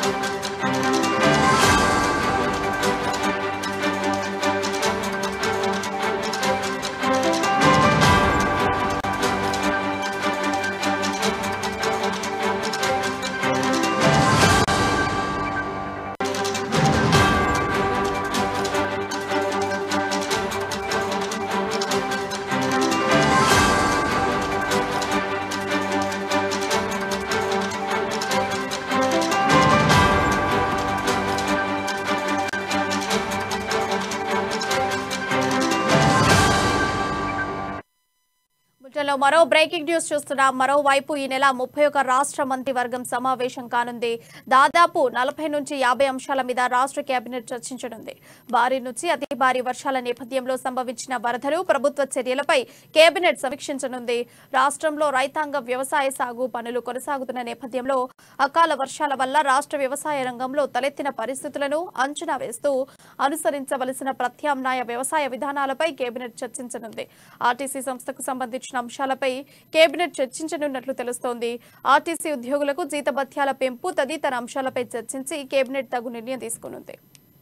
మరో breaking news చూస్తున్నాం. మరోవైపు ఈ నెల 31 రాష్ట్ర మంత్రివర్గం సమావేశం కానుంది. దాదాపు 40 నుంచి 50 అంశాల మీద రాష్ట్ర కేబినెట్ చర్చించనుంది. భారీ నుంచి అతి భారీ వర్షాల నేపథ్యంలో సంభవించిన వరదలు, ప్రభుత్వ చర్యలపై కేబినెట్ సమీక్షించనుంది. రాష్ట్రంలో రైతాంగ వ్యవసాయ సాగు పనులు కొనసాగుతున్న నేపథ్యంలో అకాల వర్షాల వల్ల రాష్ట్ర వ్యవసాయ రంగంలో తలెత్తిన పరిస్థితులను అంచనా వేస్తూ అనుసరించవలసిన ప్రత్యామ్నాయ వ్యవసాయ విధానాలపై కేబినెట్ చర్చించనుంది. ఆర్టీసీ సంస్థకు సంబంధించిన అంశాలపై కేబినెట్ చర్చించనున్నట్లు తెలుస్తోంది. ఆర్టీసీ ఉద్యోగులకు జీతభత్యాల పెంపు తదితర అంశాలపై చర్చించి కేబినెట్ తగు నిర్ణయం తీసుకునుంది.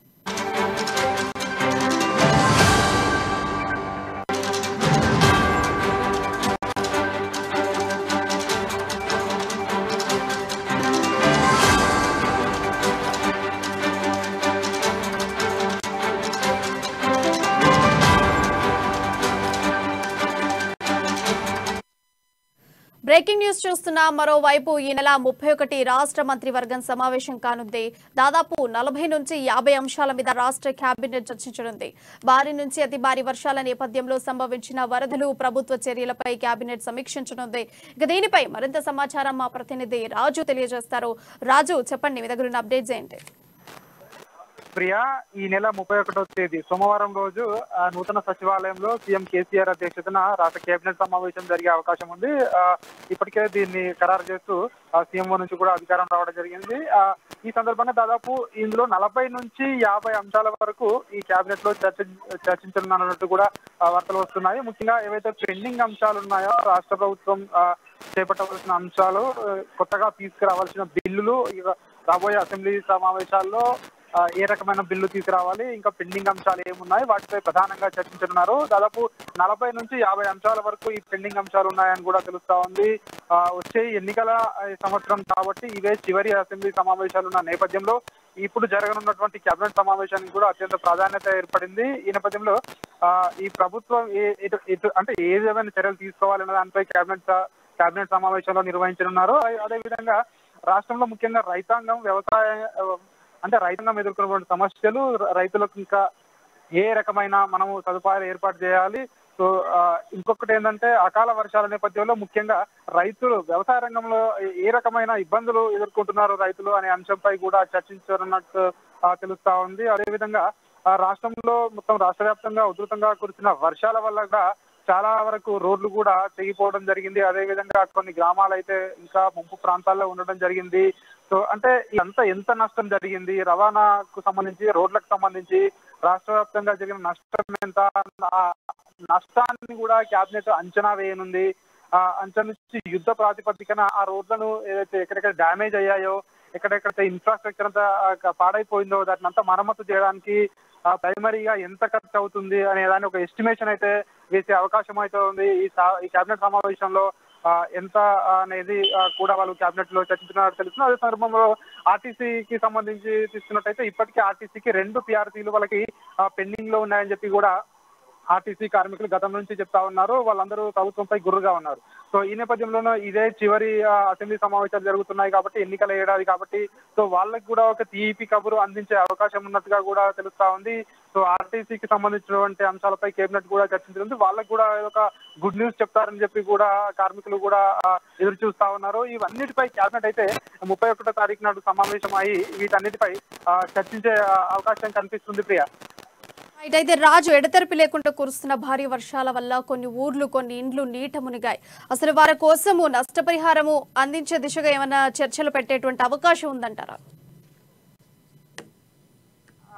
బ్రేకింగ్ న్యూస్ చూస్తున్నా. మరోవైపు ఈ నెల 31 రాష్ట్ర మంత్రివర్గం సమావేశం కానుంది. దాదాపు 40 నుంచి 50 అంశాల మీద రాష్ట్ర కేబినెట్ చర్చించనుంది. భారీ నుంచి అతి భారీ వర్షాల నేపథ్యంలో సంభవించిన వరదలు, ప్రభుత్వ చర్యలపై కేబినెట్ సమీక్షించనుంది. ఇక దీనిపై మరింత సమాచారం మా ప్రతినిధి రాజు తెలియజేస్తారు. రాజు, చెప్పండి, మీ దగ్గర ఉన్న అప్డేట్స్ ఏంటి? ప్రియా, ఈ నెల 31వ తేదీ సోమవారం రోజు నూతన సచివాలయంలో సీఎం కేసీఆర్ అధ్యక్షతన రాష్ట్ర కేబినెట్ సమావేశం జరిగే అవకాశం ఉంది. ఇప్పటికే దీన్ని ఖరారు చేస్తూ సీఎంఓ నుంచి కూడా అధికారం రావడం జరిగింది. ఈ సందర్భంగా దాదాపు ఇందులో 40 నుంచి 50 అంశాల వరకు ఈ కేబినెట్ లో చర్చించనున్నట్టు కూడా వార్తలు వస్తున్నాయి. ముఖ్యంగా ఏవైతే పెండింగ్ అంశాలు ఉన్నాయో, రాష్ట్ర ప్రభుత్వం చేపట్టవలసిన అంశాలు, కొత్తగా తీసుకురావాల్సిన బిల్లులు, రాబోయే అసెంబ్లీ సమావేశాల్లో ఏ రకమైన బిల్లు తీసుకురావాలి, ఇంకా పెండింగ్ అంశాలు ఏమున్నాయి, వాటిపై ప్రధానంగా చర్చించనున్నారు. దాదాపు 40 నుంచి 50 అంశాల వరకు ఈ పెండింగ్ అంశాలు ఉన్నాయని కూడా తెలుస్తా ఉంది. వచ్చే ఎన్నికల సంవత్సరం కాబట్టి ఇవే చివరి అసెంబ్లీ సమావేశాలు ఉన్న నేపథ్యంలో ఇప్పుడు జరగనున్నటువంటి కేబినెట్ సమావేశానికి కూడా అత్యంత ప్రాధాన్యత ఏర్పడింది. ఈ నేపథ్యంలో ఈ ప్రభుత్వం అంటే ఏ విధమైన చర్యలు తీసుకోవాలన్న దానిపై కేబినెట్ సమావేశంలో నిర్వహించనున్నారు. అదేవిధంగా రాష్ట్రంలో ముఖ్యంగా రైతాంగం, రైతాంగం ఎదుర్కొన్నటువంటి సమస్యలు, రైతులకు ఇంకా ఏ రకమైన మనము సదుపాయాలు ఏర్పాటు చేయాలి. సో ఇంకొకటి ఏంటంటే అకాల వర్షాల నేపథ్యంలో ముఖ్యంగా రైతులు వ్యవసాయ రంగంలో ఏ రకమైన ఇబ్బందులు ఎదుర్కొంటున్నారు రైతులు అనే అంశంపై కూడా చర్చించనున్నట్టు తెలుస్తా ఉంది. అదేవిధంగా రాష్ట్రంలో మొత్తం రాష్ట్ర వ్యాప్తంగా ఉధృతంగా కురిసిన వర్షాల వల్ల కూడా చాలా వరకు రోడ్లు కూడా తెగిపోవడం జరిగింది. అదేవిధంగా కొన్ని గ్రామాలు అయితే ఇంకా ముంపు ప్రాంతాల్లో ఉండడం జరిగింది. సో అంటే ఎంత నష్టం జరిగింది, రవాణాకు సంబంధించి, రోడ్లకు సంబంధించి రాష్ట్ర వ్యాప్తంగా జరిగిన నష్టం ఎంత, నష్టాన్ని కూడా కేబినెట్ అంచనా వేయనుంది. అంచనా యుద్ధ ప్రాతిపదికన ఆ రోడ్లను ఏదైతే ఎక్కడెక్కడ డ్యామేజ్ అయ్యాయో, ఎక్కడెక్కడైతే ఇన్ఫ్రాస్ట్రక్చర్ అంతా పాడైపోయిందో దాన్ని అంతా మరమ్మతు చేయడానికి ప్రైమరీగా ఎంత ఖర్చు అవుతుంది అనే దాన్ని ఒక ఎస్టిమేషన్ అయితే వేసే అవకాశం అయితే ఉంది. ఈ కేబినెట్ సమావేశంలో ఎంత అనేది కూడా వాళ్ళు కేబినెట్ లో చర్చించినట్టు తెలుస్తుంది. అదే సందర్భంలో ఆర్టీసీకి సంబంధించి తీసుకున్నట్టయితే ఇప్పటికే ఆర్టీసీకి 2 PRCలు వాళ్ళకి పెండింగ్ లో ఉన్నాయని చెప్పి కూడా ఆర్టీసీ కార్మికులు గతం నుంచి చెప్తా ఉన్నారు. వాళ్ళందరూ ప్రభుత్వంపై గుర్రుగా ఉన్నారు. సో ఈ నేపథ్యంలోనూ ఇదే చివరి అసెంబ్లీ సమావేశాలు జరుగుతున్నాయి కాబట్టి, ఎన్నికల ఏడాది కాబట్టి, సో వాళ్ళకి కూడా ఒక తీపి కబురు అందించే అవకాశం ఉన్నట్టుగా కూడా తెలుస్తా ఉంది. సో ఆర్టీసీకి సంబంధించినటువంటి అంశాలపై కేబినెట్ కూడా చర్చించింది. వాళ్ళకి కూడా ఒక గుడ్ న్యూస్ చెప్తారని చెప్పి కూడా కార్మికులు కూడా ఎదురు చూస్తా ఉన్నారు. ఇవన్నిటిపై కేబినెట్ అయితే 31వ తారీఖు నాడు సమావేశం అయ్యి వీటన్నిటిపై చర్చించే అవకాశం కనిపిస్తుంది. ప్రియా, అయితే రాజు, ఎడతెరిపి లేకుండా కురుస్తున్న భారీ వర్షాల వల్ల కొన్ని ఊర్లు, కొన్ని ఇండ్లు నీట మునిగాయి. అసలు వారి కోసము నష్టపరిహారము అందించే దిశగా ఏమైనా చర్చలు పెట్టేటువంటి అవకాశం ఉందంటారా?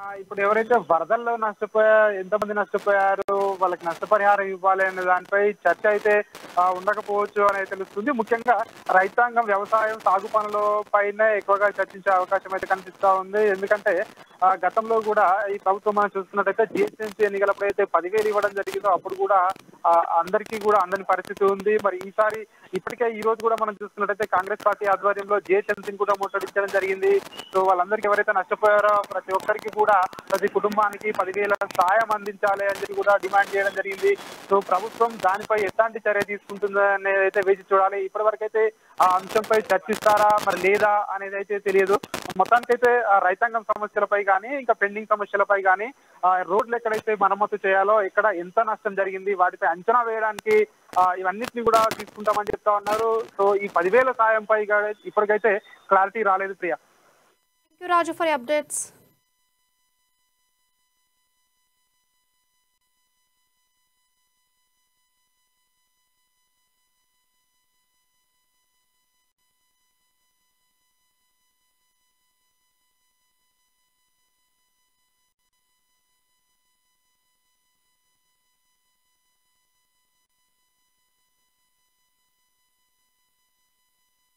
ఇప్పుడు ఎవరైతే వరదల్లో నష్టపోయారు, ఎంతమంది నష్టపోయారు, వాళ్ళకి నష్టపరిహారం ఇవ్వాలి అనే దానిపై చర్చ అయితే ఉండకపోవచ్చు అనేది తెలుస్తుంది. ముఖ్యంగా రైతాంగం, వ్యవసాయం, సాగు పనుల పైన ఎక్కువగా చర్చించే అవకాశం అయితే కనిపిస్తా ఉంది. ఎందుకంటే గతంలో కూడా ఈ ప్రభుత్వం మనం చూస్తున్నట్టయితే జిహెచ్ఎంసీ ఎన్నికలప్పుడు అయితే 10,000 ఇవ్వడం జరిగిందో అప్పుడు కూడా అందరికీ కూడా అందని పరిస్థితి ఉంది. మరి ఈసారి ఇప్పటికే ఈ రోజు కూడా మనం చూస్తున్నట్టయితే కాంగ్రెస్ పార్టీ ఆధ్వర్యంలో జిహెచ్ఎంసీని కూడా ముట్టడించడం జరిగింది. సో వాళ్ళందరికీ ఎవరైతే నష్టపోయారో ప్రతి ఒక్కరికి కూడా ప్రతి కుటుంబానికి 10,000 సాయం అందించాలి అని చెప్పి కూడా డిమాండ్ చేయడం జరిగింది. సో ప్రభుత్వం దానిపై ఎట్లాంటి చర్య తీసుకుంటుందని అయితే వేచి చూడాలి. ఇప్పటి వరకు అయితే ఆ అంశంపై చర్చిస్తారా మరి లేదా అనేది అయితే తెలియదు. మొత్తానికైతే రైతాంగం సమస్యలపై కానీ ఇంకా పెండింగ్ సమస్యలపై కానీ రోడ్లు ఎక్కడైతే మరమ్మతు చేయాలో, ఎక్కడ ఎంత నష్టం జరిగింది వాటిపై అంచనా వేయడానికి ఇవన్నిటిని కూడా తీసుకుంటామని చెప్తా ఉన్నారు. సో ఈ 10,000 సాయంపై ఇప్పటికైతే క్లారిటీ రాలేదు Priya. Thank you Raju for updates.